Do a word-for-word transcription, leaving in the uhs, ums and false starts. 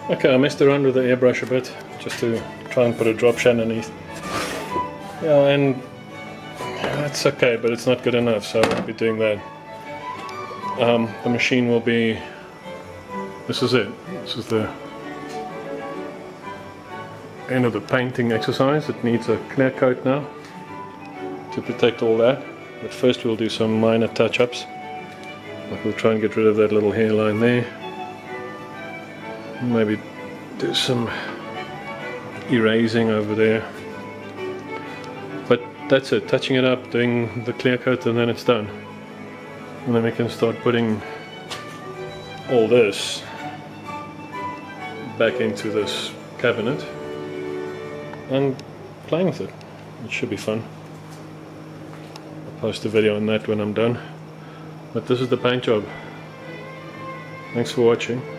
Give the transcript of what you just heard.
Okay, I messed around with the airbrush a bit just to try and put a drop shot underneath. Yeah, and that's okay, but it's not good enough, so I won't be doing that. Um, the machine will be, this is it, this is the end of the painting exercise. It needs a clear coat now to protect all that, but first we'll do some minor touch-ups. Like we'll try and get rid of that little hairline there, maybe do some erasing over there, but that's it, touching it up, doing the clear coat, and then it's done. And then we can start putting all this back into this cabinet and playing with it. It should be fun. I'll post a video on that when I'm done. But this is the paint job. Thanks for watching.